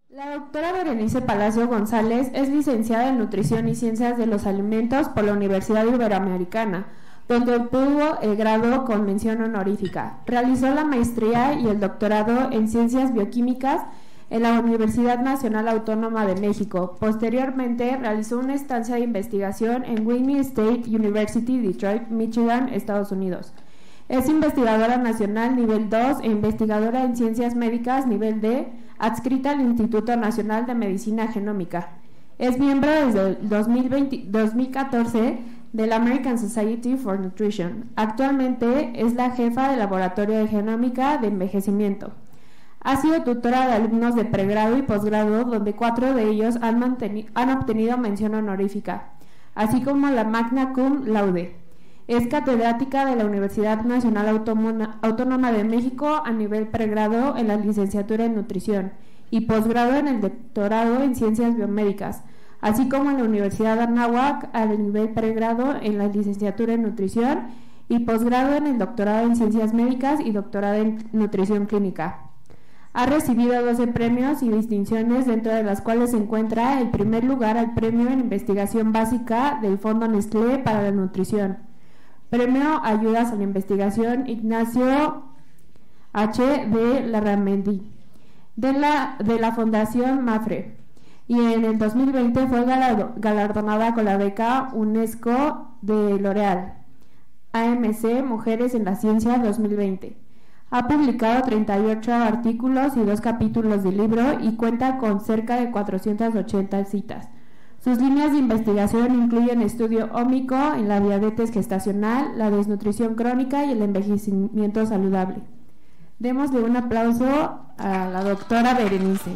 La doctora Berenice Palacio González es licenciada en Nutrición y Ciencias de los Alimentos por la Universidad Iberoamericana, donde obtuvo el grado con mención honorífica. Realizó la maestría y el doctorado en Ciencias Bioquímicas en la Universidad Nacional Autónoma de México. Posteriormente, realizó una estancia de investigación en Wayne State University, Detroit, Michigan, Estados Unidos. Es investigadora nacional nivel 2 e investigadora en Ciencias Médicas nivel D, adscrita al Instituto Nacional de Medicina Genómica. Es miembro desde el 2014 de la American Society for Nutrition. Actualmente es la jefa del Laboratorio de Genómica de Envejecimiento. Ha sido tutora de alumnos de pregrado y posgrado, donde 4 de ellos han obtenido mención honorífica, así como la magna cum laude. Es catedrática de la Universidad Nacional Autónoma de México a nivel pregrado en la licenciatura en Nutrición y posgrado en el doctorado en Ciencias Biomédicas, así como en la Universidad Anáhuac a nivel pregrado en la licenciatura en Nutrición y posgrado en el doctorado en Ciencias Médicas y doctorado en Nutrición Clínica. Ha recibido 12 premios y distinciones, dentro de las cuales se encuentra el primer lugar al Premio en Investigación Básica del Fondo Nestlé para la Nutrición, Premio Ayudas a la Investigación Ignacio H. de Larramendi de la Fundación MAFRE, y en el 2020 fue galardonada con la beca UNESCO de L'Oréal AMC Mujeres en la Ciencia 2020. Ha publicado 38 artículos y 2 capítulos de libro y cuenta con cerca de 480 citas. Sus líneas de investigación incluyen estudio ómico en la diabetes gestacional, la desnutrición crónica y el envejecimiento saludable. Démosle un aplauso a la doctora Berenice.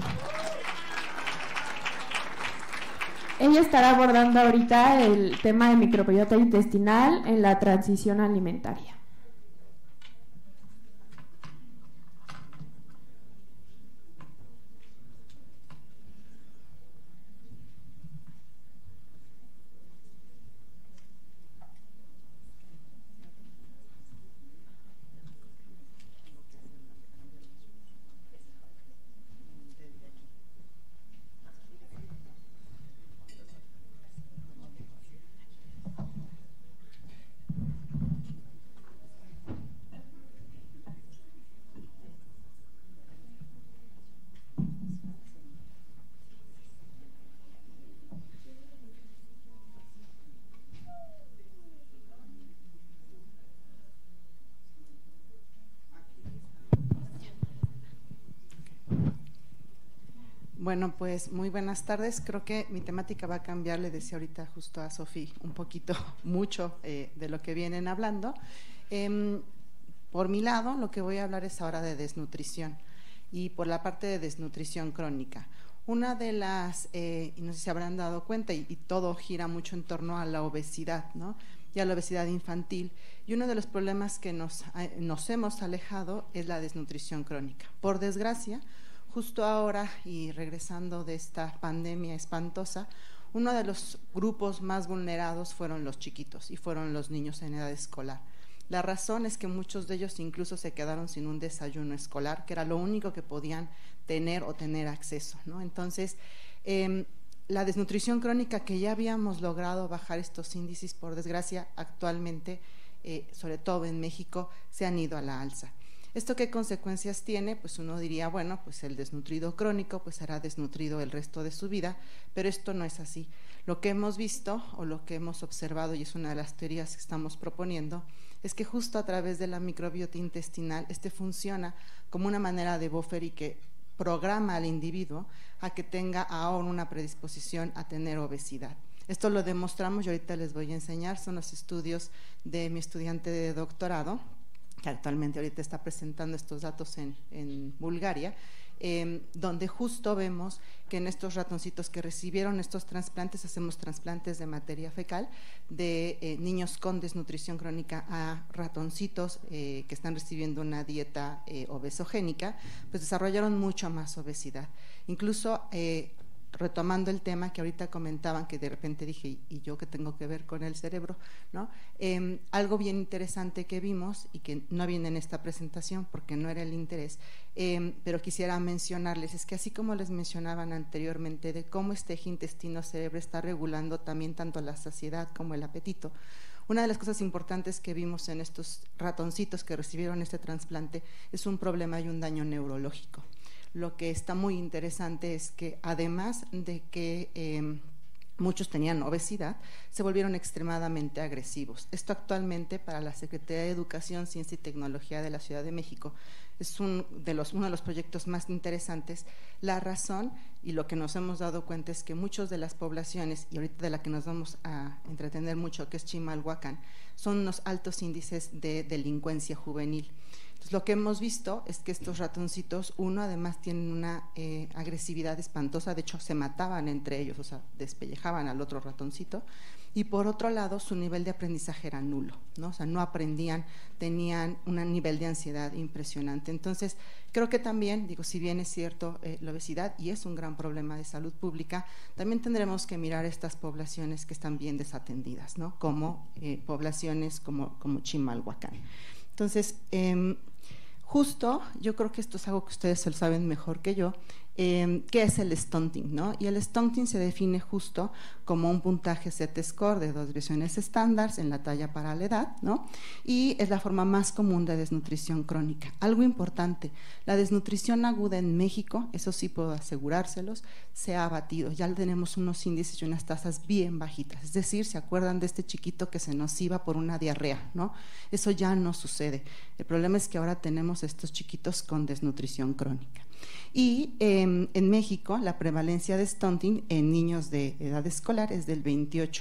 Ella estará abordando ahorita el tema de microbiota intestinal en la transición alimentaria. Bueno, pues muy buenas tardes. Creo que mi temática va a cambiar, le decía ahorita justo a Sofía un poquito, mucho de lo que vienen hablando. Por mi lado, lo que voy a hablar es ahora de desnutrición y por la parte de desnutrición crónica. Una de las, y no sé si se habrán dado cuenta, y todo gira mucho en torno a la obesidad, ¿no? Y a la obesidad infantil. Y uno de los problemas que nos hemos alejado es la desnutrición crónica. Por desgracia, justo ahora y regresando de esta pandemia espantosa, uno de los grupos más vulnerados fueron los chiquitos y fueron los niños en edad escolar. La razón es que muchos de ellos incluso se quedaron sin un desayuno escolar, que era lo único que podían tener o tener acceso, ¿no? Entonces, la desnutrición crónica, que ya habíamos logrado bajar estos índices, por desgracia, actualmente, sobre todo en México, se han ido a la alza. ¿Esto qué consecuencias tiene? Pues uno diría, bueno, pues el desnutrido crónico pues será desnutrido el resto de su vida, pero esto no es así. Lo que hemos visto o lo que hemos observado, y es una de las teorías que estamos proponiendo, es que justo a través de la microbiota intestinal, funciona como una manera de buffer y que programa al individuo a que tenga aún una predisposición a tener obesidad. Esto lo demostramos y ahorita les voy a enseñar, son los estudios de mi estudiante de doctorado, que actualmente ahorita está presentando estos datos en Bulgaria, donde justo vemos que en estos ratoncitos que recibieron estos trasplantes, hacemos trasplantes de materia fecal de niños con desnutrición crónica a ratoncitos que están recibiendo una dieta obesogénica, pues desarrollaron mucho más obesidad. Incluso retomando el tema que ahorita comentaban, que de repente dije, ¿y yo qué tengo que ver con el cerebro? ¿No? Algo bien interesante que vimos y que no viene en esta presentación porque no era el interés, pero quisiera mencionarles, es que así como les mencionaban anteriormente de cómo este eje intestino-cerebro está regulando también tanto la saciedad como el apetito, una de las cosas importantes que vimos en estos ratoncitos que recibieron este trasplante es un problema y un daño neurológico. Lo que está muy interesante es que además de que muchos tenían obesidad, se volvieron extremadamente agresivos. Esto actualmente para la Secretaría de Educación, Ciencia y Tecnología de la Ciudad de México es uno de los proyectos más interesantes. La razón y lo que nos hemos dado cuenta es que muchas de las poblaciones, y ahorita de la que nos vamos a entretener mucho, que es Chimalhuacán, son unos altos índices de delincuencia juvenil. Entonces, lo que hemos visto es que estos ratoncitos, uno, además tienen una agresividad espantosa, de hecho se mataban entre ellos, o sea, despellejaban al otro ratoncito, y por otro lado su nivel de aprendizaje era nulo, ¿no? O sea, no aprendían, tenían un nivel de ansiedad impresionante. Entonces, creo que también, digo, si bien es cierto la obesidad y es un gran problema de salud pública, también tendremos que mirar estas poblaciones que están bien desatendidas, ¿no? Como poblaciones como Chimalhuacán. Entonces, justo, yo creo que esto es algo que ustedes se lo saben mejor que yo, ¿qué es el stunting? ¿No? Y el stunting se define justo como un puntaje Z-score de 2 desviaciones estándar en la talla para la edad, ¿no? Y es la forma más común de desnutrición crónica. Algo importante, la desnutrición aguda en México, eso sí puedo asegurárselos, se ha abatido, ya tenemos unos índices y unas tasas bien bajitas, es decir, ¿se acuerdan de este chiquito que se nos iba por una diarrea? ¿No? Eso ya no sucede. El problema es que ahora tenemos estos chiquitos con desnutrición crónica. Y en México la prevalencia de stunting en niños de edad escolar es del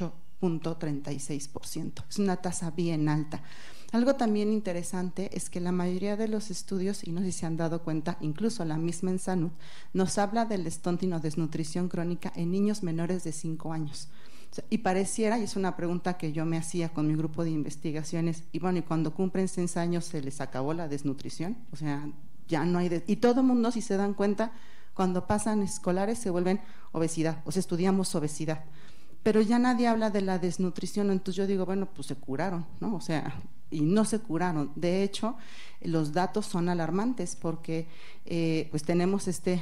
28.36%, es una tasa bien alta. Algo también interesante es que la mayoría de los estudios, y no sé si se han dado cuenta, incluso la misma Ensanud, nos habla del stunting o desnutrición crónica en niños menores de 5 años. Y pareciera, y es una pregunta que yo me hacía con mi grupo de investigaciones, y bueno, y cuando cumplen 6 años se les acabó la desnutrición, o sea, ya no hay, y todo el mundo, si se dan cuenta, cuando pasan escolares se vuelven obesidad, o sea, estudiamos obesidad, pero ya nadie habla de la desnutrición. Entonces yo digo, bueno, pues se curaron, ¿no? O sea, y no se curaron. De hecho, los datos son alarmantes porque pues tenemos este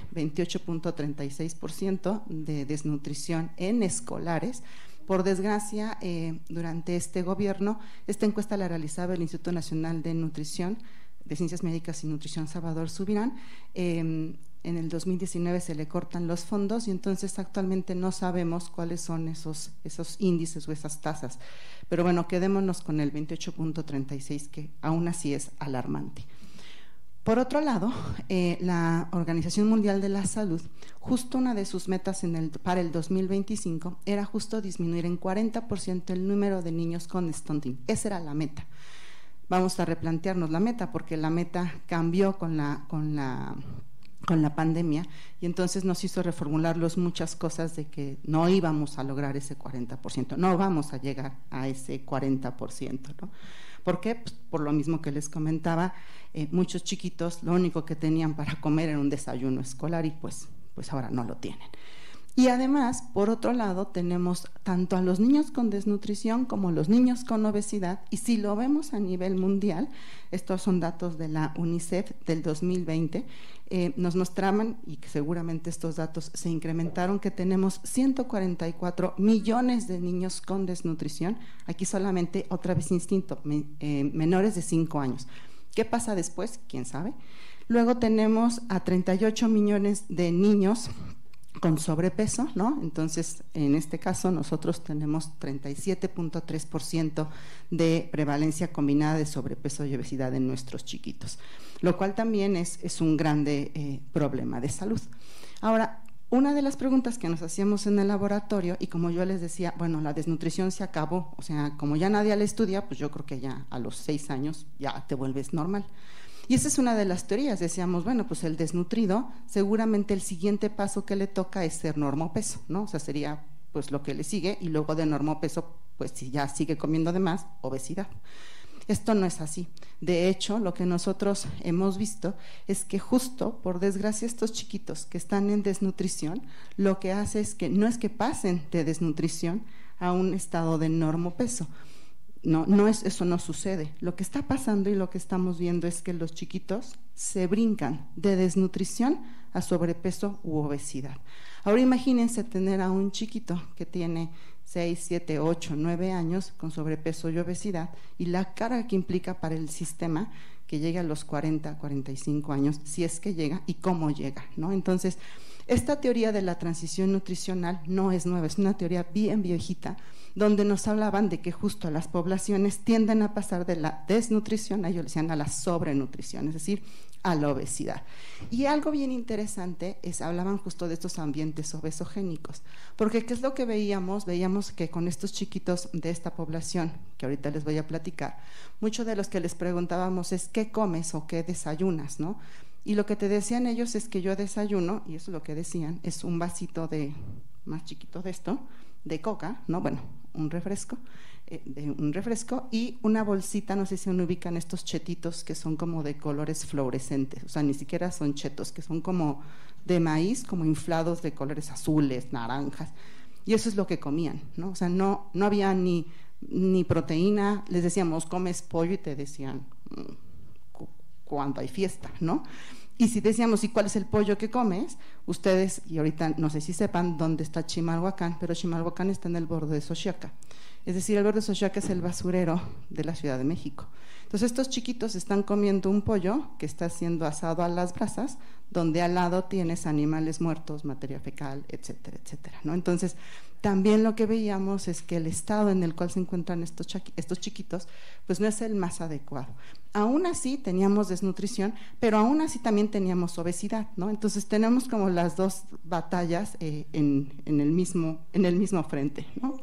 28.36% de desnutrición en escolares. Por desgracia, durante este gobierno, esta encuesta la realizaba el Instituto Nacional de Nutrición, de Ciencias Médicas y Nutrición Salvador Subirán. En el 2019 se le cortan los fondos y entonces actualmente no sabemos cuáles son esos índices o esas tasas. Pero bueno, quedémonos con el 28.36, que aún así es alarmante. Por otro lado, la Organización Mundial de la Salud, justo una de sus metas para el 2025 era justo disminuir en 40% el número de niños con stunting. Esa era la meta. Vamos a replantearnos la meta porque la meta cambió con la pandemia y entonces nos hizo reformularlos muchas cosas de que no íbamos a lograr ese 40%, no vamos a llegar a ese 40%, ¿no? ¿Por qué? Pues por lo mismo que les comentaba, muchos chiquitos lo único que tenían para comer era un desayuno escolar y pues ahora no lo tienen. Y además, por otro lado, tenemos tanto a los niños con desnutrición como los niños con obesidad, y si lo vemos a nivel mundial, estos son datos de la UNICEF del 2020, nos mostraban, y que seguramente estos datos se incrementaron, que tenemos 144 millones de niños con desnutrición, aquí solamente, otra vez instinto, menores de 5 años. ¿Qué pasa después? ¿Quién sabe? Luego tenemos a 38 millones de niños con sobrepeso, ¿no? Entonces, en este caso, nosotros tenemos 37.3% de prevalencia combinada de sobrepeso y obesidad en nuestros chiquitos, lo cual también es un grande problema de salud. Ahora, una de las preguntas que nos hacíamos en el laboratorio, y como yo les decía, bueno, la desnutrición se acabó, o sea, como ya nadie la estudia, pues yo creo que ya a los 6 años ya te vuelves normal. Y esa es una de las teorías, decíamos, bueno, pues el desnutrido, seguramente el siguiente paso que le toca es ser normopeso, ¿no? O sea, sería pues lo que le sigue, y luego de normopeso, pues si ya sigue comiendo de más, obesidad. Esto no es así. De hecho, lo que nosotros hemos visto es que justo, por desgracia, estos chiquitos que están en desnutrición, lo que hace es que no es que pasen de desnutrición a un estado de normopeso. Eso no sucede. Lo que está pasando y lo que estamos viendo es que los chiquitos se brincan de desnutrición a sobrepeso u obesidad. Ahora imagínense tener a un chiquito que tiene 6, 7, 8, 9 años con sobrepeso y obesidad y la carga que implica para el sistema que llegue a los 40, 45 años, si es que llega y cómo llega, ¿no? Entonces, esta teoría de la transición nutricional no es nueva, es una teoría bien viejita, donde nos hablaban de que justo las poblaciones tienden a pasar de la desnutrición, ellos decían, a la sobrenutrición, es decir, a la obesidad. Y algo bien interesante es, hablaban justo de estos ambientes obesogénicos, porque ¿qué es lo que veíamos? Veíamos que con estos chiquitos de esta población, que ahorita les voy a platicar, muchos de los que les preguntábamos es ¿qué comes o qué desayunas, no? Y lo que te decían ellos es que yo desayuno, y eso es lo que decían, es un vasito de, más chiquito de esto, de coca, ¿no? Bueno, un refresco y una bolsita, no sé si me ubican estos chetitos que son como de colores fluorescentes, o sea, ni siquiera son chetos, que son como de maíz, como inflados de colores azules, naranjas, y eso es lo que comían, ¿no? O sea, no había ni proteína, les decíamos, comes pollo y te decían, cuando hay fiesta, ¿no? Y si decíamos, ¿y cuál es el pollo que comes? Ustedes, y ahorita no sé si sepan dónde está Chimalhuacán, pero Chimalhuacán está en el borde de Xochiaca. Es decir, el borde de Xochiaca es el basurero de la Ciudad de México. Entonces, estos chiquitos están comiendo un pollo que está siendo asado a las brasas, donde al lado tienes animales muertos, materia fecal, etcétera, etcétera, ¿no? Entonces, también lo que veíamos es que el estado en el cual se encuentran estos chiquitos, pues no es el más adecuado. Aún así teníamos desnutrición, pero aún así también teníamos obesidad, ¿no? Entonces tenemos como las dos batallas en el mismo frente, ¿no?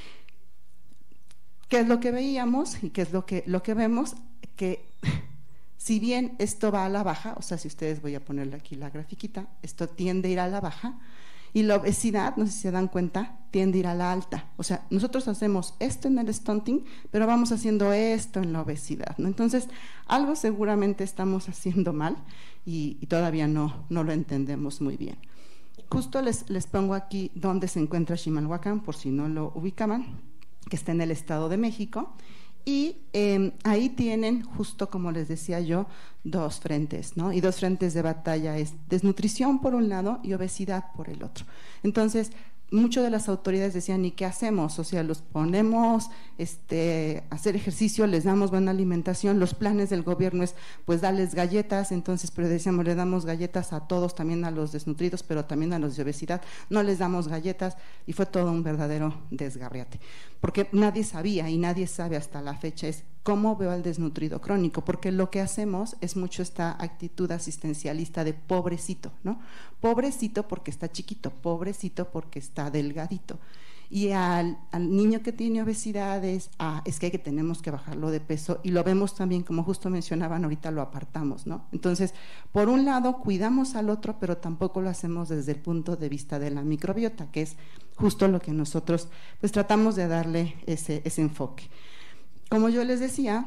¿Qué es lo que veíamos y qué es lo que vemos? Que si bien esto va a la baja, o sea, si ustedes, voy a ponerle aquí la grafiquita, esto tiende a ir a la baja, y la obesidad, no sé si se dan cuenta, tiende a ir a la alta. O sea, nosotros hacemos esto en el stunting, pero vamos haciendo esto en la obesidad, ¿no? Entonces, algo seguramente estamos haciendo mal y todavía no lo entendemos muy bien. Justo les pongo aquí dónde se encuentra Chimalhuacán, por si no lo ubicaban, que está en el Estado de México. Y ahí tienen, justo como les decía yo, dos frentes, ¿no? Y dos frentes de batalla es desnutrición por un lado y obesidad por el otro. Entonces, muchas de las autoridades decían, ¿y qué hacemos? O sea, los ponemos a hacer ejercicio, les damos buena alimentación, los planes del gobierno es, pues, darles galletas, entonces, pero decíamos, le damos galletas a todos, también a los desnutridos, pero también a los de obesidad, no les damos galletas, y fue todo un verdadero desgarriate, porque nadie sabía y nadie sabe hasta la fecha es cómo veo al desnutrido crónico, porque lo que hacemos es mucho esta actitud asistencialista de pobrecito, ¿no? Pobrecito porque está chiquito, pobrecito porque está delgadito. Y al niño que tiene obesidad es que tenemos que bajarlo de peso, y lo vemos también, como justo mencionaban ahorita, lo apartamos, ¿no? Entonces, por un lado, cuidamos al otro, pero tampoco lo hacemos desde el punto de vista de la microbiota, que es justo lo que nosotros pues tratamos de darle ese enfoque. Como yo les decía,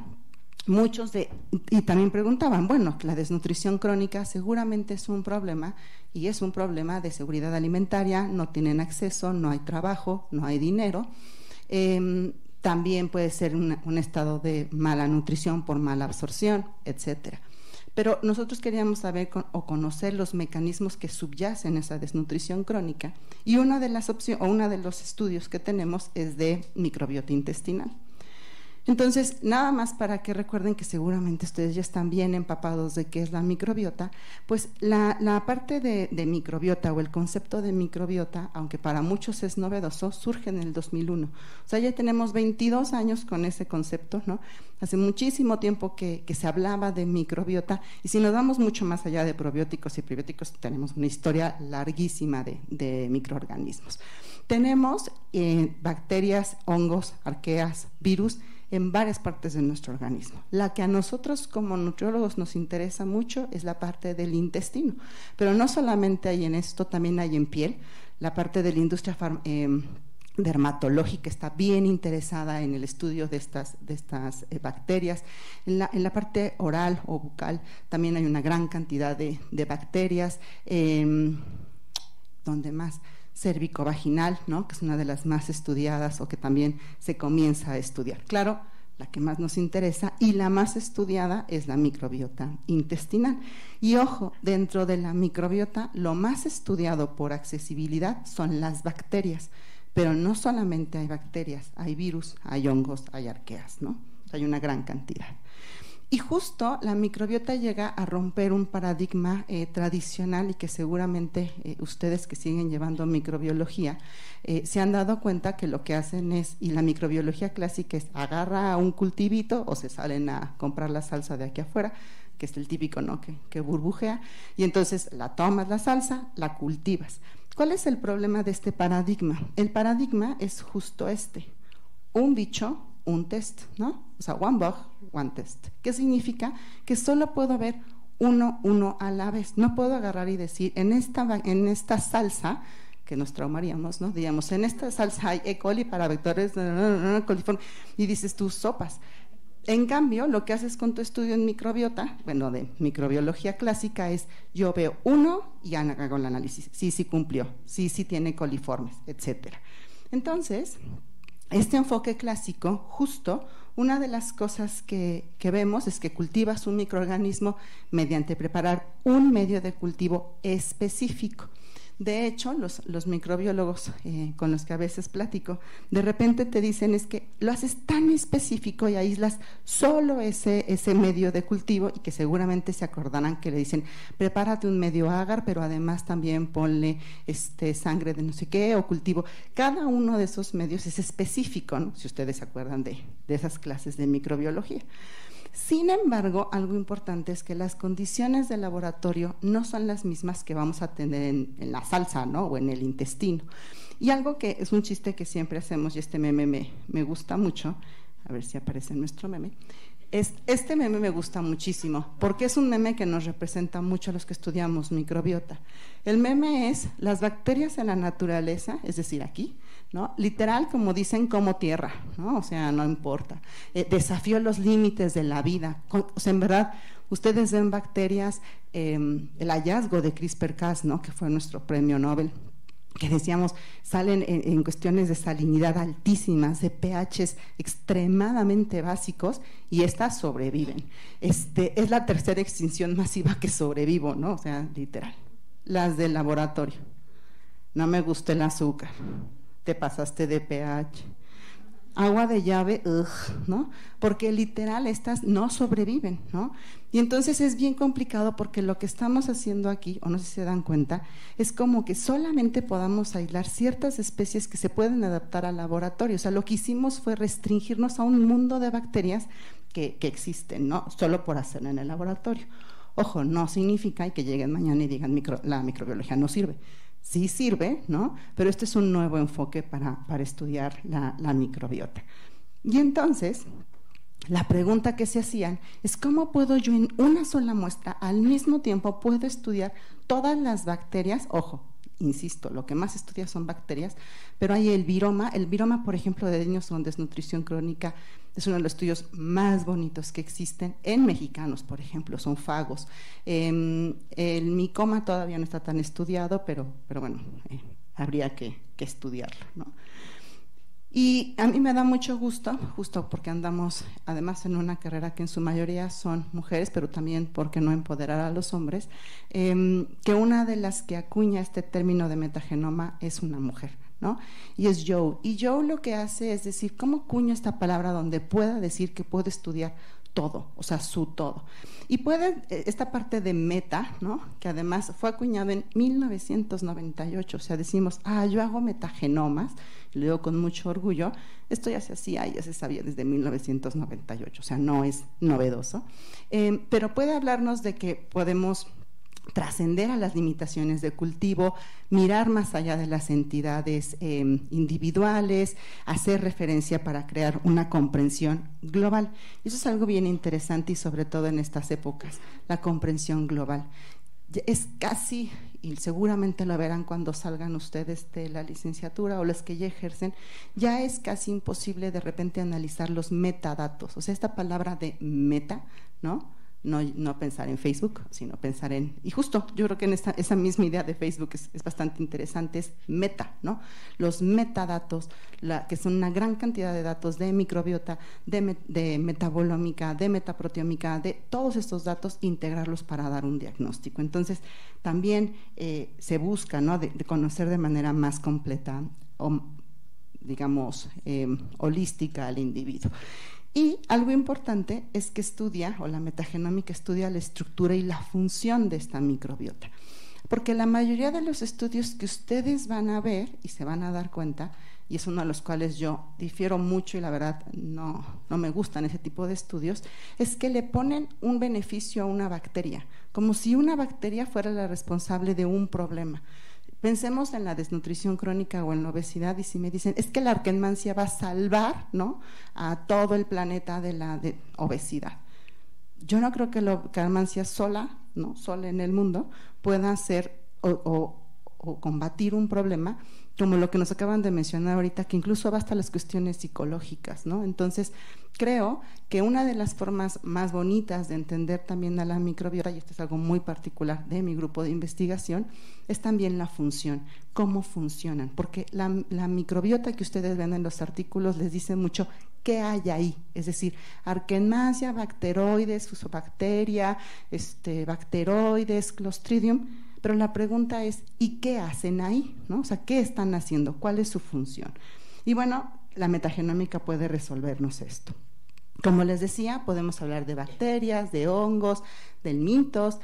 y también preguntaban, bueno, la desnutrición crónica seguramente es un problema, y es un problema de seguridad alimentaria, no tienen acceso, no hay trabajo, no hay dinero, también puede ser un estado de mala nutrición por mala absorción, etcétera. Pero nosotros queríamos saber o conocer los mecanismos que subyacen a esa desnutrición crónica, y uno de los estudios que tenemos es de microbiota intestinal. Entonces, nada más para que recuerden que seguramente ustedes ya están bien empapados de qué es la microbiota, pues la parte de microbiota o el concepto de microbiota, aunque para muchos es novedoso, surge en el 2001. O sea, ya tenemos 22 años con ese concepto, ¿no? Hace muchísimo tiempo que se hablaba de microbiota, y si nos vamos mucho más allá de probióticos y prebióticos, tenemos una historia larguísima de microorganismos. Tenemos bacterias, hongos, arqueas, virus en varias partes de nuestro organismo. La que a nosotros como nutriólogos nos interesa mucho es la parte del intestino, pero no solamente hay en esto, también hay en piel, la parte de la industria dermatológica está bien interesada en el estudio de estas bacterias. En la parte oral o bucal también hay una gran cantidad de bacterias. ¿Dónde más? Cérvico-vaginal, ¿no? Que es una de las más estudiadas o que también se comienza a estudiar. Claro, la que más nos interesa y la más estudiada es la microbiota intestinal. Y ojo, dentro de la microbiota, lo más estudiado por accesibilidad son las bacterias. Pero no solamente hay bacterias, hay virus, hay hongos, hay arqueas, ¿no? Hay una gran cantidad. Y justo la microbiota llega a romper un paradigma tradicional y que seguramente ustedes que siguen llevando microbiología se han dado cuenta que lo que hacen es, y la microbiología clásica es agarra a un cultivito o se salen a comprar la salsa de aquí afuera, que es el típico, ¿no? Que burbujea, y entonces la tomas la salsa, la cultivas. ¿Cuál es el problema de este paradigma? El paradigma es justo un bicho, un test, ¿no? O sea, one bug, one test. ¿Qué significa? Que solo puedo ver uno a la vez. No puedo agarrar y decir, en esta salsa, que nos traumaríamos, ¿no? Digamos, en esta salsa hay E. coli para vectores coliformes, y dices tú, sopas. En cambio, lo que haces con tu estudio en microbiota, bueno, de microbiología clásica, es yo veo uno y hago el análisis. Sí cumplió, sí tiene coliformes, etcétera. Entonces, este enfoque clásico, justo, una de las cosas que vemos es que cultivas un microorganismo mediante preparar un medio de cultivo específico. De hecho, los microbiólogos con los que a veces platico, de repente te dicen es que lo haces tan específico y aíslas solo ese medio de cultivo, y que seguramente se acordarán que le dicen, prepárate un medio agar, pero además también ponle sangre de no sé qué o cultivo. Cada uno de esos medios es específico, ¿no? Si ustedes se acuerdan de esas clases de microbiología. Sin embargo, algo importante es que las condiciones del laboratorio no son las mismas que vamos a tener en la salsa, ¿no? O en el intestino. Y algo que es un chiste que siempre hacemos, y este meme me gusta mucho, a ver si aparece en nuestro meme, este meme me gusta muchísimo, porque es un meme que nos representa mucho a los que estudiamos microbiota. El meme es las bacterias en la naturaleza, es decir, aquí, ¿no? Literal, como dicen, como tierra, ¿no? O sea, no importa. Desafió los límites de la vida. O sea, en verdad, ustedes ven bacterias, el hallazgo de CRISPR-Cas, ¿no? Que fue nuestro premio Nobel, que decíamos, salen en cuestiones de salinidad altísimas, de pHs extremadamente básicos, y estas sobreviven. Es la tercera extinción masiva que sobrevivo, ¿no? O sea, literal. Las del laboratorio. No me gusta el azúcar. Te pasaste de pH. Agua de llave, ¿no? Porque literal estas no sobreviven, ¿no? Y entonces es bien complicado, porque lo que estamos haciendo aquí, o no sé si se dan cuenta, es como que solamente podamos aislar ciertas especies que se pueden adaptar al laboratorio. O sea, lo que hicimos fue restringirnos a un mundo de bacterias que existen, ¿no? Solo por hacerlo en el laboratorio. Ojo, no significa que lleguen mañana y digan la microbiología no sirve. Sí sirve, ¿no? Pero este es un nuevo enfoque para estudiar la microbiota. Y entonces, la pregunta que se hacían es, ¿cómo puedo yo en una sola muestra, al mismo tiempo, puedo estudiar todas las bacterias? Ojo, insisto, lo que más estudia son bacterias, pero hay el viroma, por ejemplo, de niños con desnutrición crónica, es uno de los estudios más bonitos que existen en mexicanos, por ejemplo, son fagos. El micoma todavía no está tan estudiado, pero bueno, habría que estudiarlo, ¿no? Y a mí me da mucho gusto, justo porque andamos además en una carrera que en su mayoría son mujeres, pero también, ¿por qué no empoderar a los hombres? Que una de las que acuña este término de metagenoma es una mujer, ¿no? Y es Joe. Y Joe lo que hace es decir, ¿cómo acuño esta palabra donde pueda decir que puedo estudiar todo, o sea, su todo? Y puede, esta parte de meta, ¿no? Que además fue acuñado en 1998, o sea, decimos, yo hago metagenomas, lo digo con mucho orgullo, esto ya se hacía y ya se sabía desde 1998, o sea, no es novedoso, pero puede hablarnos de que podemos trascender a las limitaciones de cultivo, mirar más allá de las entidades individuales, hacer referencia para crear una comprensión global. Eso es algo bien interesante y sobre todo en estas épocas, la comprensión global. es casi, y seguramente lo verán cuando salgan ustedes de la licenciatura o los que ya ejercen, ya es casi imposible de repente analizar los metadatos. O sea, esta palabra de meta, ¿no? No pensar en Facebook, sino pensar en, y justo yo creo que en esa misma idea de Facebook es bastante interesante, es meta, ¿no? Los metadatos, que son una gran cantidad de datos de microbiota, de metabolómica, de metaproteómica, de todos estos datos, integrarlos para dar un diagnóstico. Entonces, también se busca, ¿no?, de conocer de manera más completa o, digamos, holística al individuo. Y algo importante es que estudia, o la metagenómica estudia la estructura y la función de esta microbiota. Porque la mayoría de los estudios que ustedes van a ver y se van a dar cuenta, y es uno de los cuales yo difiero mucho y la verdad no me gustan ese tipo de estudios, es que le ponen un beneficio a una bacteria, como si una bacteria fuera la responsable de un problema. Pensemos en la desnutrición crónica o en la obesidad y si me dicen, es que la Arkenmansia va a salvar, ¿no?, a todo el planeta de la obesidad. Yo no creo que la Arkenmansia sola, ¿no?, sola en el mundo, pueda hacer o combatir un problema como lo que nos acaban de mencionar ahorita, que incluso va hasta las cuestiones psicológicas, ¿no? Entonces, creo que una de las formas más bonitas de entender también a la microbiota, y esto es algo muy particular de mi grupo de investigación, es también la función, cómo funcionan, porque la microbiota que ustedes ven en los artículos les dice mucho qué hay ahí, es decir, Arkenmansia, Bacteroides, Fusobacteria, Bacteroides, Clostridium, pero la pregunta es, ¿y qué hacen ahí?, ¿no? O sea, ¿qué están haciendo? ¿Cuál es su función? Y bueno, la metagenómica puede resolvernos esto. Como les decía, podemos hablar de bacterias, de hongos, del mitos,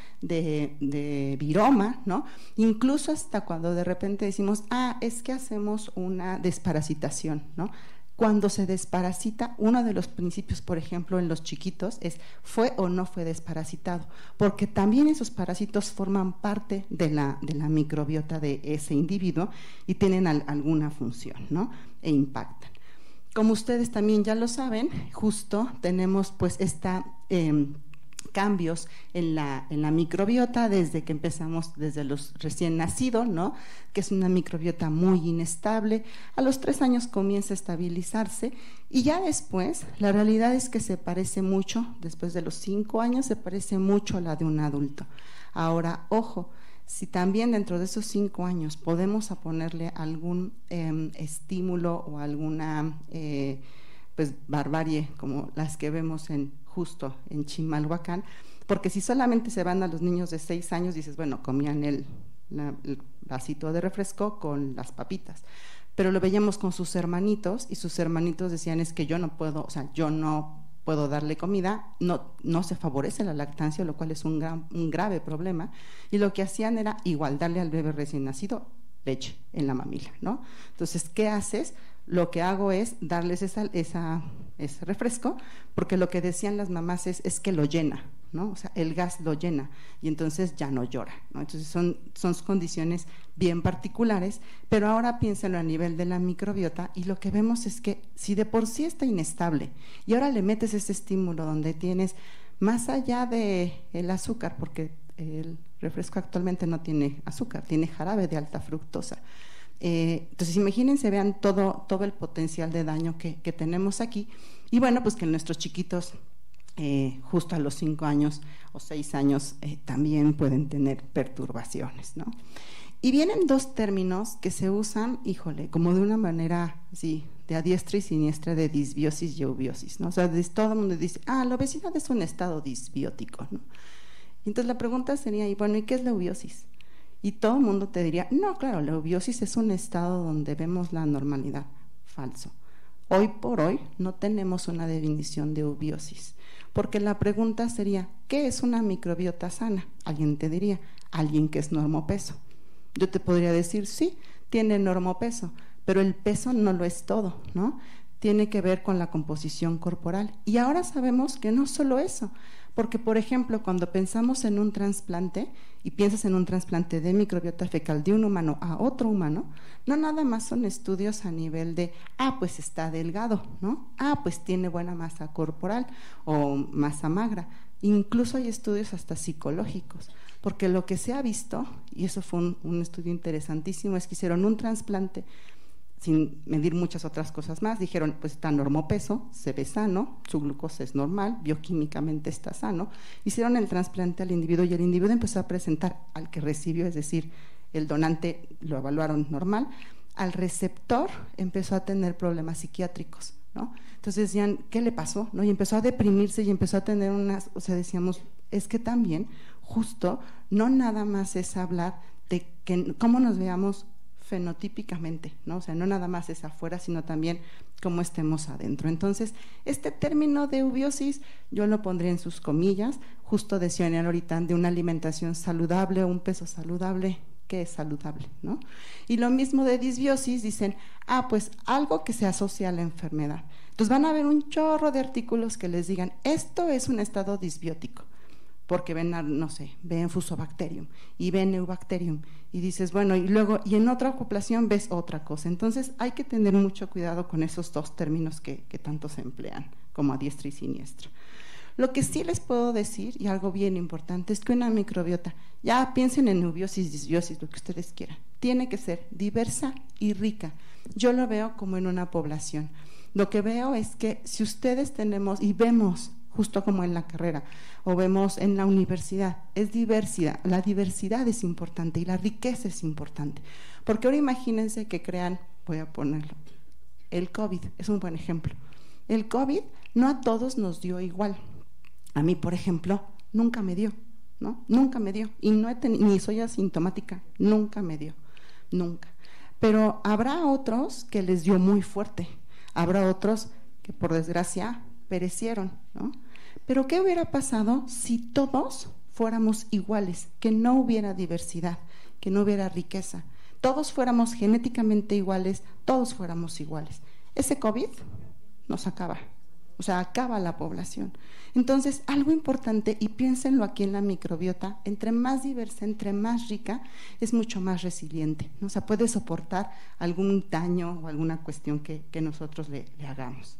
de viroma, ¿no? Incluso hasta cuando de repente decimos, es que hacemos una desparasitación, ¿no? Cuando se desparasita, uno de los principios, por ejemplo, en los chiquitos es ¿fue o no fue desparasitado? Porque también esos parásitos forman parte de la microbiota de ese individuo y tienen alguna función, ¿no?, e impactan. Como ustedes también ya lo saben, justo tenemos pues cambios en la microbiota desde que empezamos, desde los recién nacidos, ¿no?, que es una microbiota muy inestable. A los 3 años comienza a estabilizarse y ya después la realidad es que se parece mucho, después de los 5 años se parece mucho a la de un adulto. Ahora, ojo, si también dentro de esos 5 años podemos ponerle algún estímulo o alguna pues barbarie como las que vemos justo en Chimalhuacán, porque si solamente se van a los niños de 6 años, dices, bueno, comían el vasito de refresco con las papitas, pero lo veíamos con sus hermanitos y sus hermanitos decían, es que yo no puedo, o sea, yo no puedo darle comida, no se favorece la lactancia, lo cual es un grave problema, y lo que hacían era igual darle al bebé recién nacido leche en la mamila, ¿no? Entonces, ¿qué haces? Lo que hago es darles ese refresco, porque lo que decían las mamás es que lo llena, ¿no? O sea, el gas lo llena y entonces ya no llora, ¿no? Entonces son condiciones bien particulares, pero ahora piénsenlo a nivel de la microbiota y lo que vemos es que si de por sí está inestable y ahora le metes ese estímulo donde tienes más allá del azúcar, porque el refresco actualmente no tiene azúcar, tiene jarabe de alta fructosa. Entonces imagínense, vean todo el potencial de daño que tenemos aquí y bueno, pues que nuestros chiquitos justo a los 5 años o 6 años también pueden tener perturbaciones, ¿no? Y vienen 2 términos que se usan, híjole, como de una manera así, de a diestra y siniestra, de disbiosis y eubiosis, ¿no? O sea, todo el mundo dice, la obesidad es un estado disbiótico, ¿no? Y entonces la pregunta sería, y bueno, ¿y qué es la eubiosis? Y todo el mundo te diría, no, claro, la eubiosis es un estado donde vemos la normalidad. Falso. Hoy por hoy no tenemos una definición de eubiosis, porque la pregunta sería, ¿qué es una microbiota sana? Alguien te diría, alguien que es normopeso. Yo te podría decir, sí, tiene normopeso, pero el peso no lo es todo, ¿no? Tiene que ver con la composición corporal. Y ahora sabemos que no solo eso, porque, por ejemplo, cuando pensamos en un trasplante y piensas en un trasplante de microbiota fecal de un humano a otro humano, no nada más son estudios a nivel de, pues está delgado, ¿no? Pues tiene buena masa corporal o masa magra, Incluso hay estudios hasta psicológicos, porque lo que se ha visto, y eso fue un estudio interesantísimo, es que hicieron un trasplante sin medir muchas otras cosas más. Dijeron, pues está normopeso, se ve sano, su glucosa es normal, bioquímicamente está sano. Hicieron el trasplante al individuo y el individuo empezó a presentar al que recibió, es decir, el donante lo evaluaron normal, al receptor empezó a tener problemas psiquiátricos, ¿no? Entonces decían, ¿qué le pasó? ¿No? Y empezó a deprimirse y empezó a tener unas, o sea, decíamos, es que también justo no nada más es hablar de que cómo nos veamos fenotípicamente, ¿no? O sea, no nada más es afuera, sino también cómo estemos adentro. Entonces, este término de eubiosis yo lo pondría en sus comillas. Justo decían ahorita de una alimentación saludable o un peso saludable. ¿Qué es saludable, no? Y lo mismo de disbiosis, dicen, pues algo que se asocia a la enfermedad. Entonces van a ver un chorro de artículos que les digan, esto es un estado disbiótico, porque ven, no sé, ven Fusobacterium y ven Eubacterium, y dices, bueno, y luego, y en otra ocupación ves otra cosa. Entonces hay que tener mucho cuidado con esos dos términos que tanto se emplean, como a diestra y siniestra. Lo que sí les puedo decir, y algo bien importante, es que una microbiota, ya piensen en eubiosis, disbiosis, lo que ustedes quieran, tiene que ser diversa y rica. Yo lo veo como en una población. Lo que veo es que si ustedes tenemos, y vemos, justo como en la carrera, o vemos en la universidad, es diversidad. La diversidad es importante y la riqueza es importante. Porque ahora imagínense que crean, voy a ponerlo, el COVID, es un buen ejemplo. El COVID no a todos nos dio igual. A mí, por ejemplo, nunca me dio, ¿no? Nunca me dio. Y no ni soy asintomática, nunca me dio, nunca. Pero habrá otros que les dio muy fuerte. Habrá otros que, por desgracia, perecieron, ¿no? Pero ¿qué hubiera pasado si todos fuéramos iguales, que no hubiera diversidad, que no hubiera riqueza? Todos fuéramos genéticamente iguales, todos fuéramos iguales. Ese COVID nos acaba, o sea, acaba la población. Entonces, algo importante, y piénsenlo aquí en la microbiota, entre más diversa, entre más rica, es mucho más resiliente, ¿no? O sea, puede soportar algún daño o alguna cuestión que nosotros le hagamos.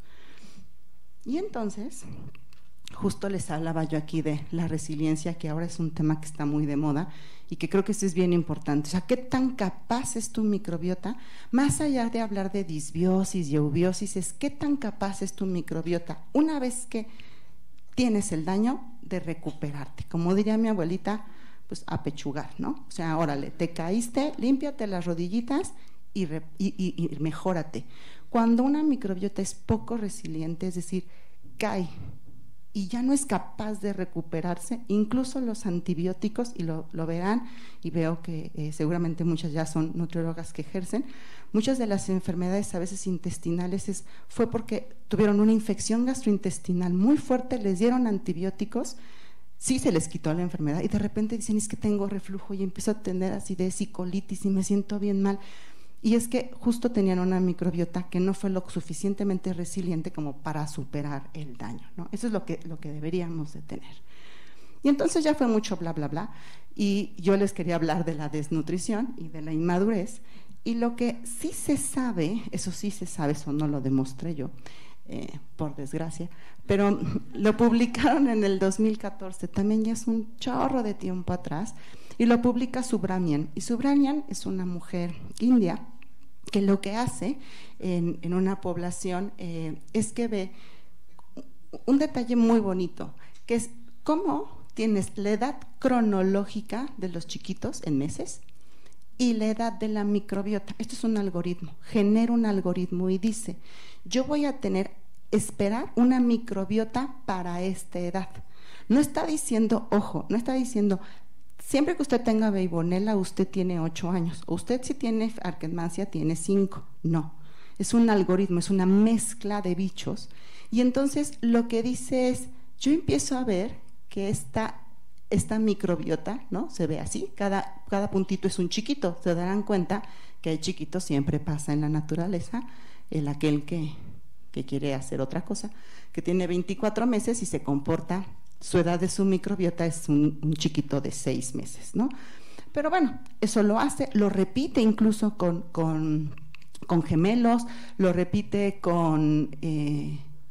Y entonces, justo les hablaba yo aquí de la resiliencia, que ahora es un tema que está muy de moda y que creo que eso es bien importante. O sea, ¿qué tan capaz es tu microbiota? Más allá de hablar de disbiosis y eubiosis, es qué tan capaz es tu microbiota una vez que tienes el daño de recuperarte. Como diría mi abuelita, pues apechugar, ¿no? O sea, órale, te caíste, límpiate las rodillitas y mejórate. Cuando una microbiota es poco resiliente, es decir, cae y ya no es capaz de recuperarse, incluso los antibióticos, y lo verán, y veo que seguramente muchas ya son nutriólogas que ejercen, muchas de las enfermedades a veces intestinales fue porque tuvieron una infección gastrointestinal muy fuerte, les dieron antibióticos, sí se les quitó la enfermedad, y de repente dicen, es que tengo reflujo, y empiezo a tener acidez y colitis, y me siento bien mal. Y es que justo tenían una microbiota que no fue lo suficientemente resiliente como para superar el daño, ¿no? Eso es lo que deberíamos de tener. Y entonces ya fue mucho bla, bla, bla, y yo les quería hablar de la desnutrición y de la inmadurez, y lo que sí se sabe, eso no lo demostré yo, por desgracia, pero lo publicaron en el 2014, también ya es un chorro de tiempo atrás, y lo publica Subramanian, y Subramanian es una mujer india que lo que hace en una población es que ve un detalle muy bonito, que es cómo tienes la edad cronológica de los chiquitos en meses y la edad de la microbiota. Esto es un algoritmo, genera un algoritmo y dice, yo voy a esperar una microbiota para esta edad. No está diciendo, ojo, no está diciendo, siempre que usted tenga Veibonella, usted tiene 8 años, o usted si tiene Akkermansia tiene 5. No, es un algoritmo, es una mezcla de bichos. Y entonces lo que dice es, yo empiezo a ver que esta microbiota, ¿no? Se ve así, cada puntito es un chiquito. Se darán cuenta que el chiquito siempre pasa en la naturaleza, aquel que quiere hacer otra cosa, que tiene 24 meses y se comporta, su edad de su microbiota es un chiquito de 6 meses, ¿no? Pero bueno, eso lo hace, lo repite incluso con gemelos, lo repite con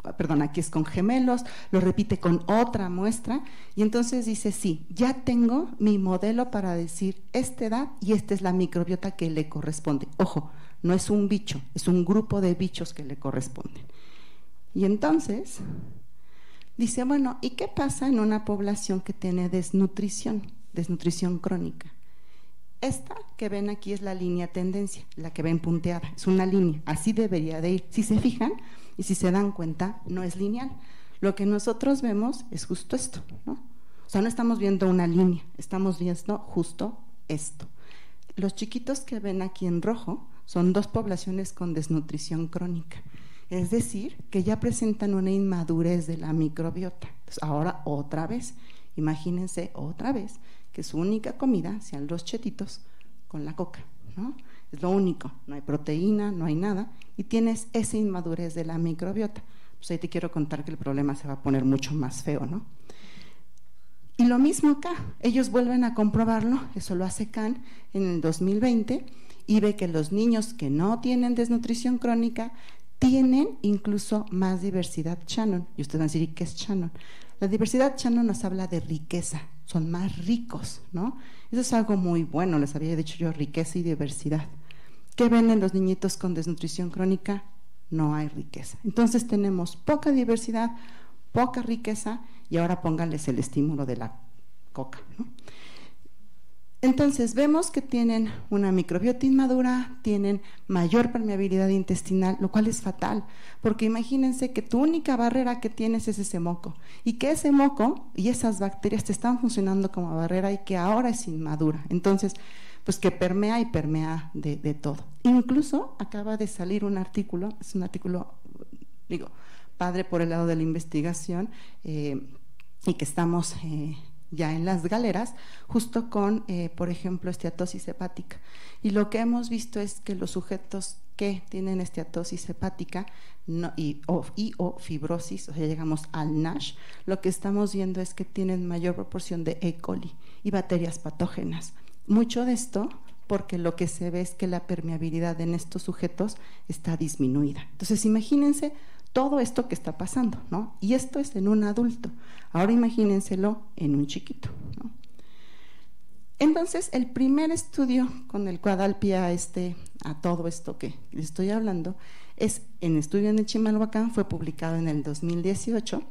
aquí es con gemelos, lo repite con otra muestra y entonces dice, sí, ya tengo mi modelo para decir esta edad y esta es la microbiota que le corresponde. Ojo, no es un bicho, es un grupo de bichos que le corresponden. Y entonces dice, bueno, ¿y qué pasa en una población que tiene desnutrición crónica? Esta que ven aquí es la línea tendencia, la que ven punteada, es una línea, así debería de ir. Si se fijan y si se dan cuenta, no es lineal. Lo que nosotros vemos es justo esto, ¿no? O sea, no estamos viendo una línea, estamos viendo justo esto. Los chiquitos que ven aquí en rojo son 2 poblaciones con desnutrición crónica, es decir, que ya presentan una inmadurez de la microbiota. Entonces, ahora otra vez, imagínense otra vez que su única comida sean los chetitos con la coca, ¿no? Es lo único, no hay proteína, no hay nada, y tienes esa inmadurez de la microbiota. Pues ahí te quiero contar que el problema se va a poner mucho más feo, ¿no? Y lo mismo acá, ellos vuelven a comprobarlo, eso lo hace Kahn en el 2020, y ve que los niños que no tienen desnutrición crónica tienen incluso más diversidad Shannon. Y ustedes van a decir, ¿y qué es Shannon? La diversidad Shannon nos habla de riqueza, son más ricos, ¿no? Eso es algo muy bueno, les había dicho yo, riqueza y diversidad. ¿Qué ven en los niñitos con desnutrición crónica? No hay riqueza. Entonces tenemos poca diversidad, poca riqueza, y ahora pónganles el estímulo de la coca, ¿no? Entonces vemos que tienen una microbiota inmadura, tienen mayor permeabilidad intestinal, lo cual es fatal, porque imagínense que tu única barrera que tienes es ese moco, y que ese moco y esas bacterias te están funcionando como barrera y que ahora es inmadura. Entonces, pues que permea y permea de todo. Incluso acaba de salir un artículo, es un artículo, digo, padre por el lado de la investigación, y que estamos ya en las galeras, justo con, por ejemplo, esteatosis hepática. Y lo que hemos visto es que los sujetos que tienen esteatosis hepática o fibrosis, o sea, llegamos al NASH, lo que estamos viendo es que tienen mayor proporción de E. coli y bacterias patógenas. Mucho de esto porque lo que se ve es que la permeabilidad en estos sujetos está disminuida. Entonces, imagínense todo esto que está pasando, ¿no? Y esto es en un adulto. Ahora imagínenselo en un chiquito, ¿no? Entonces, el primer estudio con el cual da el pie a todo esto que les estoy hablando es en estudio en el Chimalhuacán, fue publicado en el 2018,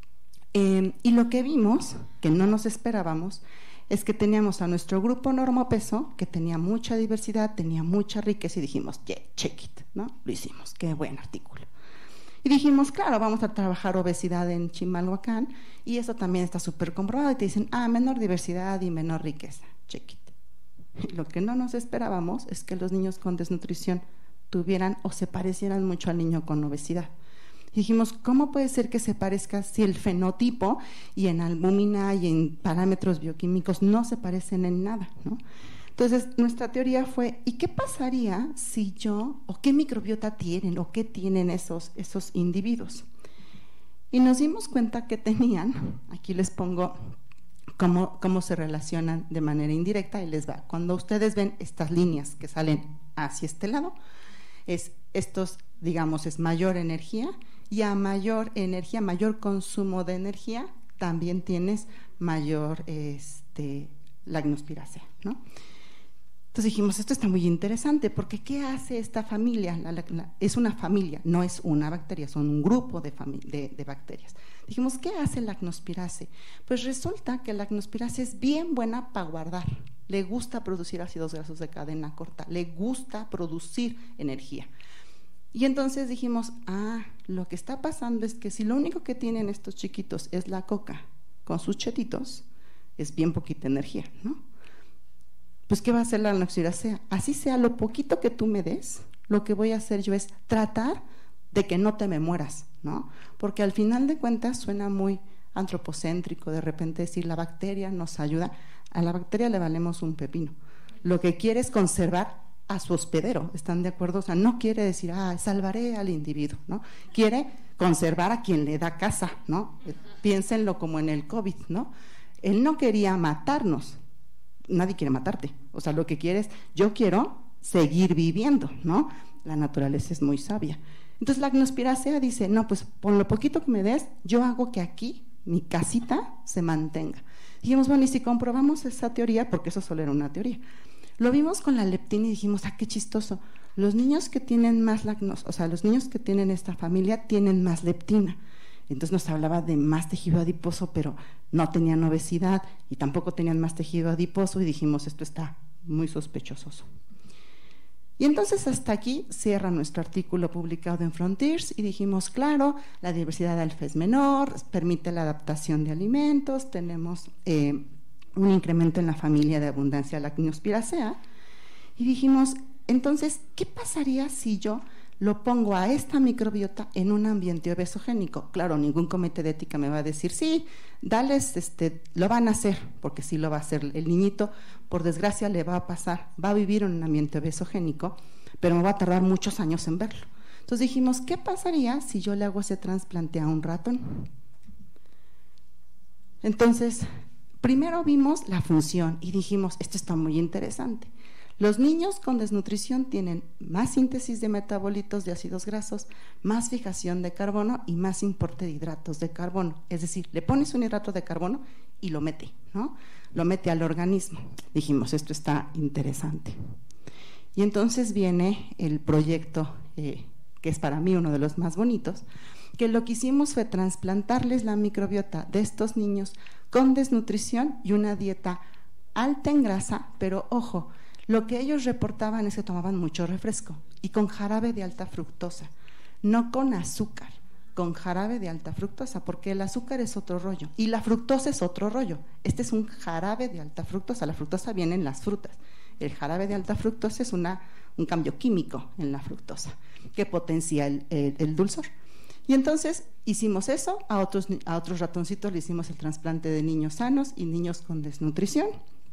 y lo que vimos, que no nos esperábamos, es que teníamos a nuestro grupo normopeso, que tenía mucha diversidad, tenía mucha riqueza, y dijimos, yeah, check it, ¿no? Lo hicimos, qué buen artículo. Y dijimos, claro, vamos a trabajar obesidad en Chimalhuacán, y eso también está súper comprobado, y te dicen, menor diversidad y menor riqueza, check it. Y lo que no nos esperábamos es que los niños con desnutrición tuvieran o se parecieran mucho al niño con obesidad. Y dijimos, ¿cómo puede ser que se parezca si el fenotipo y en albúmina y en parámetros bioquímicos no se parecen en nada, ¿no? Entonces, nuestra teoría fue, ¿y qué pasaría si o qué microbiota tienen o qué tienen esos individuos? Y nos dimos cuenta que tenían, aquí les pongo cómo se relacionan de manera indirecta y les va. Cuando ustedes ven estas líneas que salen hacia este lado, estos, digamos, es mayor energía, y a mayor energía, mayor consumo de energía, también tienes mayor lacnospiracea, ¿no? Entonces dijimos, esto está muy interesante, porque ¿qué hace esta familia? Es una familia, no es una bacteria, son un grupo de bacterias. Dijimos, ¿qué hace la lacnospirase? Pues resulta que la lacnospirase es bien buena para guardar, le gusta producir ácidos grasos de cadena corta, le gusta producir energía. Y entonces dijimos, lo que está pasando es que si lo único que tienen estos chiquitos es la coca con sus chetitos, es bien poquita energía, ¿no? Pues, ¿qué va a hacer la lacnospiracea? Así sea lo poquito que tú me des, lo que voy a hacer yo es tratar de que no te me mueras, ¿no? Porque al final de cuentas suena muy antropocéntrico de repente decir la bacteria nos ayuda. A la bacteria le valemos un pepino. Lo que quiere es conservar a su hospedero, ¿están de acuerdo? O sea, no quiere decir, salvaré al individuo, ¿no? Quiere conservar a quien le da casa, ¿no? Piénsenlo como en el COVID, ¿no? Él no quería matarnos, nadie quiere matarte, o sea, lo que quiere es, yo quiero seguir viviendo, ¿no? la naturaleza es muy sabia. Entonces la Acnospiracea dice, no, pues con lo poquito que me des, yo hago que aquí mi casita se mantenga. Dijimos, bueno, y si comprobamos esa teoría, porque eso solo era una teoría, lo vimos con la leptina y dijimos, qué chistoso, los niños que tienen más o sea, los niños que tienen esta familia tienen más leptina. Entonces nos hablaba de más tejido adiposo, pero no tenían obesidad y tampoco tenían más tejido adiposo, y dijimos, esto está muy sospechoso. Y entonces hasta aquí cierra nuestro artículo publicado en Frontiers y dijimos, claro, la diversidad alfa es menor, permite la adaptación de alimentos, tenemos un incremento en la familia de abundancia de la Acnospiracea, y dijimos, entonces, ¿qué pasaría si yo lo pongo a esta microbiota en un ambiente obesogénico? Claro, ningún comité de ética me va a decir, sí, dales, lo van a hacer, porque sí lo va a hacer. El niñito, por desgracia, le va a pasar, va a vivir en un ambiente obesogénico, pero me va a tardar muchos años en verlo. Entonces dijimos, ¿qué pasaría si yo le hago ese trasplante a un ratón? Entonces, primero vimos la función y dijimos, esto está muy interesante. Los niños con desnutrición tienen más síntesis de metabolitos de ácidos grasos, más fijación de carbono y más importe de hidratos de carbono. Es decir, le pones un hidrato de carbono y lo mete, ¿no? Lo mete al organismo. Dijimos, esto está interesante. Y entonces viene el proyecto, que es para mí uno de los más bonitos, que lo que hicimos fue trasplantarles la microbiota de estos niños con desnutrición y una dieta alta en grasa, pero ojo, lo que ellos reportaban es que tomaban mucho refresco y con jarabe de alta fructosa, no con azúcar, con jarabe de alta fructosa, porque el azúcar es otro rollo y la fructosa es otro rollo. Este es un jarabe de alta fructosa, la fructosa viene en las frutas. El jarabe de alta fructosa es un cambio químico en la fructosa que potencia el dulzor. Y entonces hicimos eso, a otros ratoncitos le hicimos el trasplante de niños sanos y niños con desnutrición.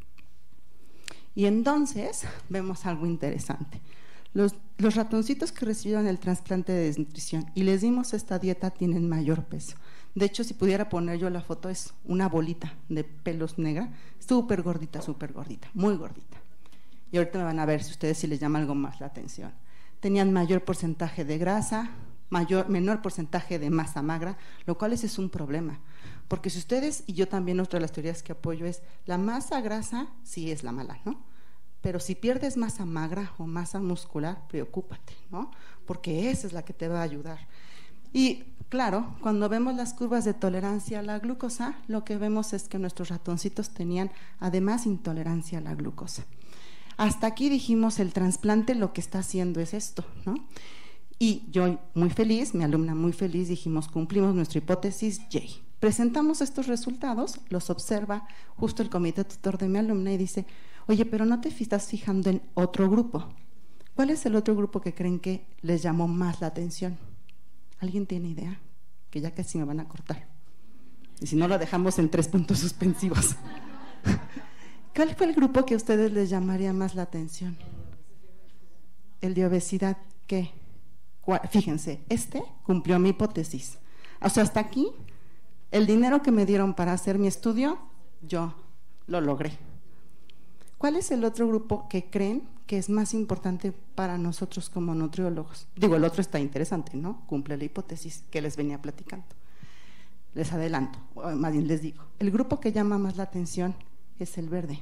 Y entonces vemos algo interesante. Los ratoncitos que recibieron el trasplante de desnutrición y les dimos esta dieta tienen mayor peso. De hecho, si pudiera poner yo la foto, es una bolita de pelos negra, súper gordita, muy gordita. Y ahorita me van a ver si ustedes si les llama algo más la atención. Tenían mayor porcentaje de grasa, menor porcentaje de masa magra, lo cual ese es un problema. Porque si ustedes, y yo también otra de las teorías que apoyo es, la masa grasa sí es la mala, ¿no? Pero si pierdes masa magra o masa muscular, preocúpate, ¿no? Porque esa es la que te va a ayudar. Y claro, cuando vemos las curvas de tolerancia a la glucosa, lo que vemos es que nuestros ratoncitos tenían además intolerancia a la glucosa. Hasta aquí dijimos, el trasplante lo que está haciendo es esto, ¿no? Y yo muy feliz, mi alumna muy feliz, dijimos, cumplimos nuestra hipótesis, yay. Presentamos estos resultados, los observa justo el comité tutor de mi alumna y dice, oye, pero no te estás fijando en otro grupo. ¿Cuál es el otro grupo que creen que les llamó más la atención? ¿Alguien tiene idea? Que ya casi me van a cortar. Y si no, lo dejamos en 3 puntos suspensivos. ¿Cuál fue el grupo que a ustedes les llamaría más la atención? El de obesidad, ¿qué? Fíjense, cumplió mi hipótesis. O sea, hasta aquí, el dinero que me dieron para hacer mi estudio, yo lo logré. ¿Cuál es el otro grupo que creen que es más importante para nosotros como nutriólogos? Digo, el otro está interesante, ¿no? Cumple la hipótesis que les venía platicando. Les adelanto, o más bien les digo, el grupo que llama más la atención es el verde.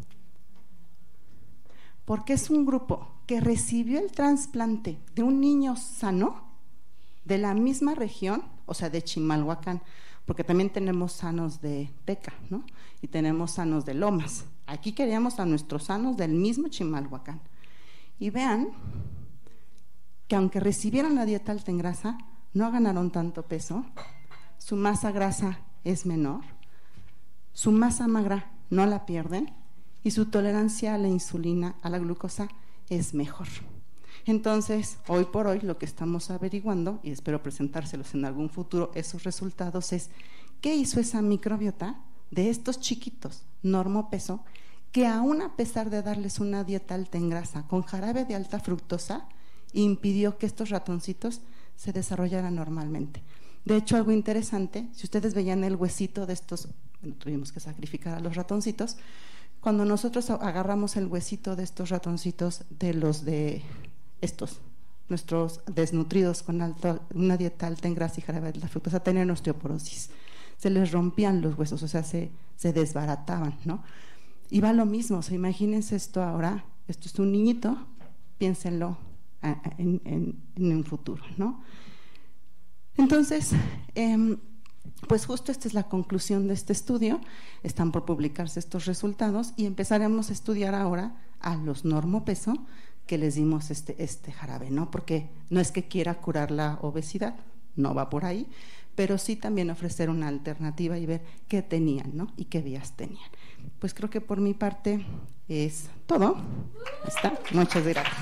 Porque es un grupo que recibió el trasplante de un niño sano de la misma región, o sea, de Chimalhuacán, porque también tenemos sanos de Teca, ¿no? Y tenemos sanos de Lomas. Aquí queríamos a nuestros sanos del mismo Chimalhuacán. Y vean que aunque recibieron la dieta alta en grasa, no ganaron tanto peso, su masa grasa es menor, su masa magra no la pierden y su tolerancia a la insulina, a la glucosa, es mejor. Entonces, hoy por hoy lo que estamos averiguando, y espero presentárselos en algún futuro, esos resultados es, ¿qué hizo esa microbiota de estos chiquitos normopeso que aún a pesar de darles una dieta alta en grasa con jarabe de alta fructosa, impidió que estos ratoncitos se desarrollaran normalmente? De hecho, algo interesante, si ustedes veían el huesito de estos, bueno, tuvimos que sacrificar a los ratoncitos, cuando nosotros agarramos el huesito de estos ratoncitos, de los de estos, nuestros desnutridos con una dieta alta en grasa y jarabe de la fructosa tenían osteoporosis, se les rompían los huesos, o sea, se desbarataban, ¿no? Y va lo mismo, o sea, imagínense esto ahora, esto es un niñito, piénsenlo en un futuro, ¿no? Entonces, pues justo esta es la conclusión de este estudio, están por publicarse estos resultados y empezaremos a estudiar ahora a los normopeso que les dimos este jarabe, ¿no? Porque no es que quiera curar la obesidad, no va por ahí, pero sí también ofrecer una alternativa y ver qué tenían, ¿no? Y qué vías tenían. Pues creo que por mi parte es todo. ¿Está? Muchas gracias.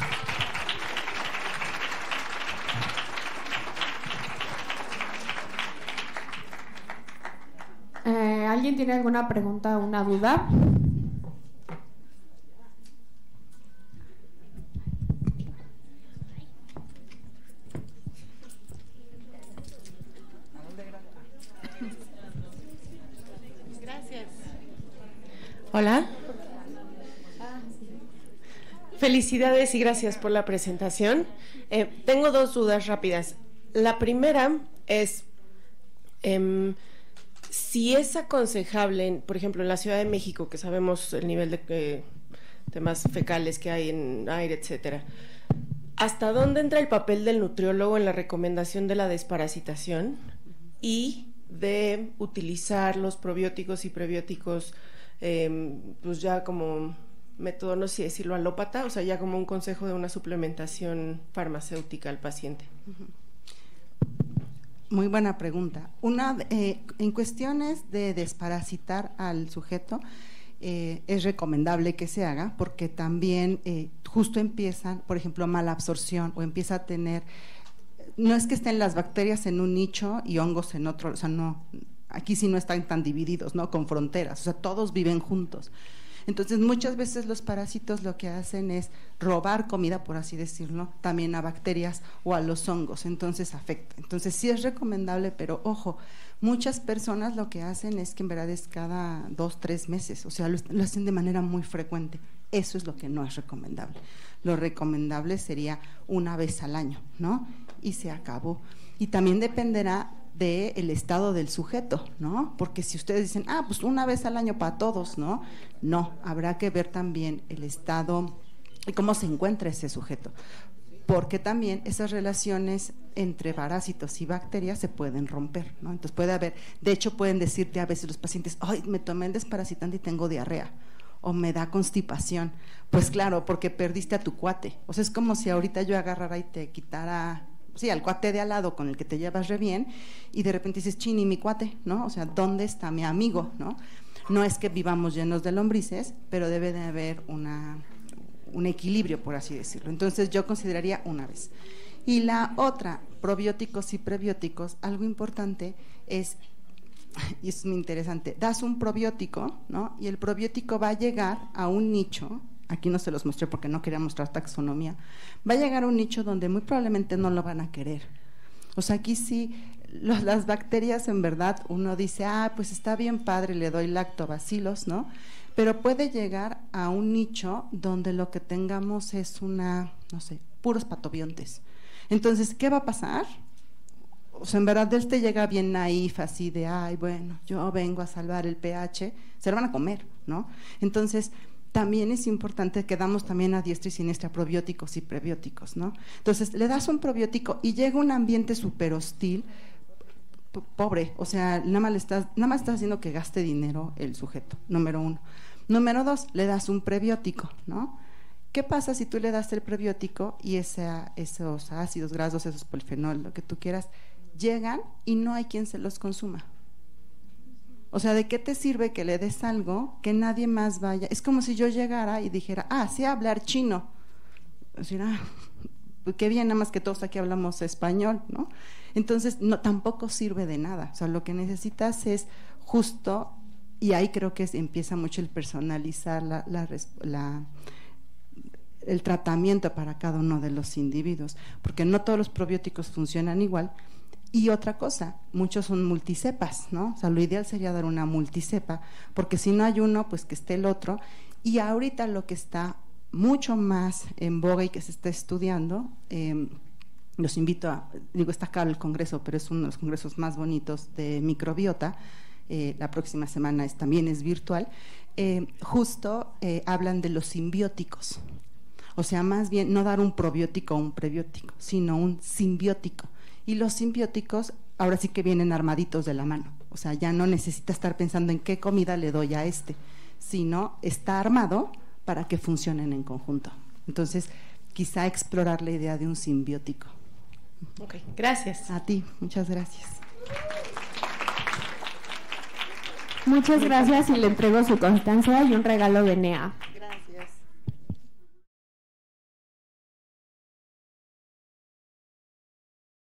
¿Alguien tiene alguna pregunta o una duda? Gracias. Hola. Felicidades y gracias por la presentación. Tengo dos dudas rápidas. La primera es si es aconsejable, por ejemplo, en la Ciudad de México, que sabemos el nivel de temas fecales que hay en aire, etcétera, ¿hasta dónde entra el papel del nutriólogo en la recomendación de la desparasitación y de utilizar los probióticos y prebióticos pues ya como método, no sé decirlo, alópata, o sea, ya como un consejo de una suplementación farmacéutica al paciente? Muy buena pregunta. En cuestiones de desparasitar al sujeto, es recomendable que se haga porque también justo empiezan, por ejemplo, mala absorción o empieza a tener, no es que estén las bacterias en un nicho y hongos en otro, o sea, no, aquí sí no están tan divididos, ¿no? Con fronteras, o sea, todos viven juntos. Entonces, muchas veces los parásitos lo que hacen es robar comida, por así decirlo, también a bacterias o a los hongos, entonces afecta. Entonces, sí es recomendable, pero ojo, muchas personas lo que hacen es que en verdad es cada 2, 3 meses, o sea, lo hacen de manera muy frecuente. Eso es lo que no es recomendable. Lo recomendable sería una vez al año, ¿no? Y se acabó. Y también dependerá del estado del sujeto, ¿no? Porque si ustedes dicen, pues una vez al año para todos, ¿no? No, habrá que ver también el estado y cómo se encuentra ese sujeto, porque también esas relaciones entre parásitos y bacterias se pueden romper, ¿no? Entonces puede haber, de hecho pueden decirte a veces los pacientes, ay, me tomé el desparasitante y tengo diarrea, o me da constipación. Pues claro, porque perdiste a tu cuate, o sea, es como si ahorita yo agarrara y te quitara, sí, al cuate de al lado con el que te llevas re bien y de repente dices, chini, mi cuate, ¿no? O sea, ¿dónde está mi amigo, no? No es que vivamos llenos de lombrices, pero debe de haber un equilibrio, por así decirlo. Entonces yo consideraría una vez. Y la otra, probióticos y prebióticos, algo importante es, y es muy interesante, das un probiótico, ¿no? Y el probiótico va a llegar a un nicho. Aquí no se los mostré porque no quería mostrar taxonomía, va a llegar a un nicho donde muy probablemente no lo van a querer. O sea, aquí sí, las bacterias en verdad, uno dice, pues está bien padre, le doy lactobacilos, ¿no? Pero puede llegar a un nicho donde lo que tengamos es puros patobiontes. Entonces, ¿qué va a pasar? O sea, en verdad él te llega bien naif, así de, bueno, yo vengo a salvar el pH, se lo van a comer, ¿no? Entonces, también es importante que damos también a diestra y siniestra probióticos y prebióticos, ¿no? Entonces, le das un probiótico y llega un ambiente súper hostil, pobre, o sea, nada más estás haciendo que gaste dinero el sujeto, número 1. Número 2, le das un prebiótico, ¿no? ¿Qué pasa si tú le das el prebiótico y esos ácidos grasos, esos polifenoles, lo que tú quieras, llegan y no hay quien se los consuma? O sea, ¿de qué te sirve que le des algo que nadie más vaya? Es como si yo llegara y dijera, sé hablar chino. O sea, pues qué bien, nada más que todos aquí hablamos español, ¿no? Entonces, tampoco sirve de nada. O sea, lo que necesitas es justo, y ahí creo que empieza mucho el personalizar el tratamiento para cada uno de los individuos, porque no todos los probióticos funcionan igual. Y otra cosa, muchos son multicepas, ¿no? O sea, lo ideal sería dar una multicepa, porque si no hay uno, pues que esté el otro. Y ahorita lo que está mucho más en boga y que se está estudiando los invito a, digo, está acá el congreso, pero es uno de los congresos más bonitos de microbiota. La próxima semana también es virtual. Justo hablan de los simbióticos. O sea, más bien no dar un probiótico o un prebiótico, sino un simbiótico. Y los simbióticos ahora sí que vienen armaditos de la mano. O sea, ya no necesita estar pensando en qué comida le doy a sino está armado para que funcionen en conjunto. Entonces, quizá explorar la idea de un simbiótico. Ok, gracias. A ti, muchas gracias. Muchas gracias y le entrego su constancia y un regalo de NEA.